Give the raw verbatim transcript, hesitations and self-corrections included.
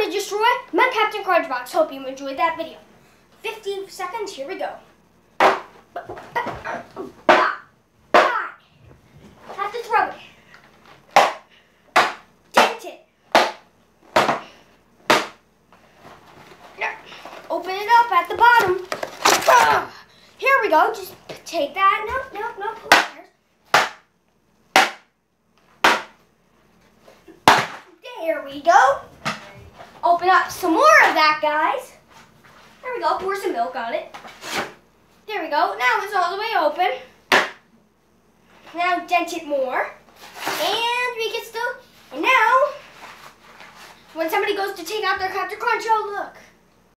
to destroy my Captain Crunch box. Hope you enjoyed that video. fifteen seconds, here we go. Have to throw it. Dent it. Open it up at the bottom. Here we go. Just take that. No, no, no. There we go. Open up some more of that, guys. There we go. Pour some milk on it. There we go. Now it's all the way open. Now dent it more. And we can still, and now, when somebody goes to take out their Captain Crunch, oh look.